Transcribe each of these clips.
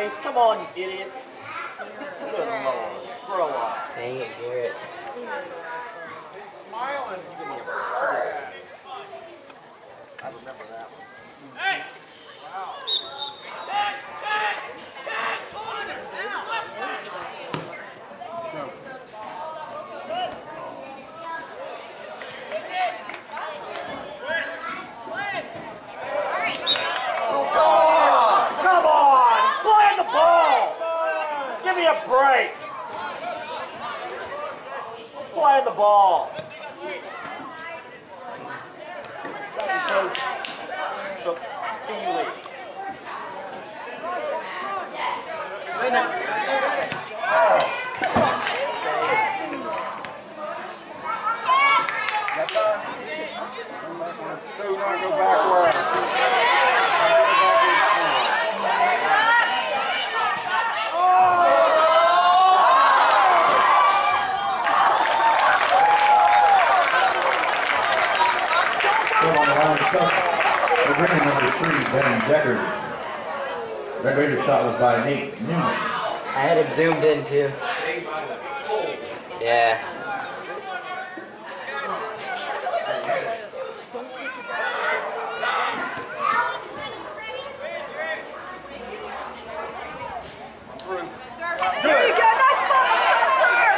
face. Come on, you idiot. Good Lord. Grow up. Dang it, Garrett. He's smiling. Give me a break. I remember that one. Hey! Wow. A break. Playing the ball. So, Feely. Seen it. Do not go backward. The Greenon number 3, Ben Decker. Red Raider shot was by Nate Newman. I had it zoomed in too. Yeah. There you go, nice ball, Spencer!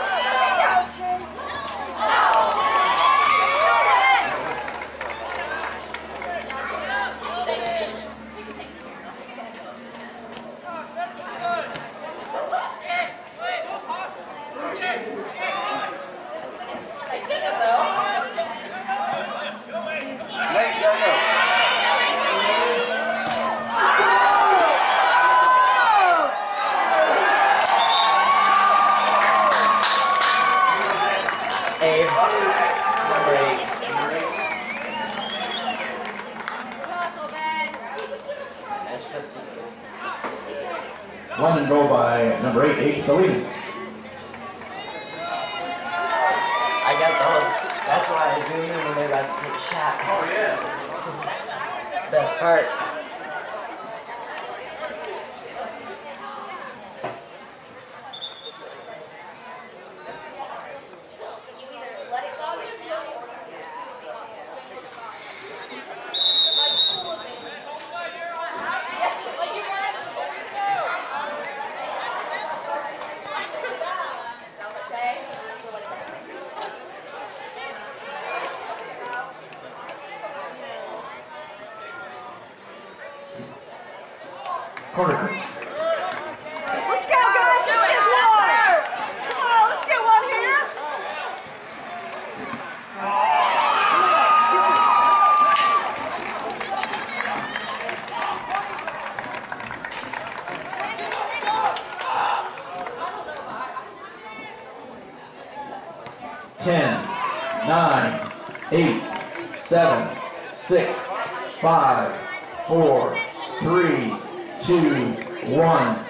One and goal by number 8, Salinas. I got the whole, that's why I zoomed in when they were about to take a shot. Oh yeah. Best part. Corner. Let's go, guys! Let's get one! Come on, let's get one here! 10, 9, 8, 7, 6, 5, 4, 3, 2, 1.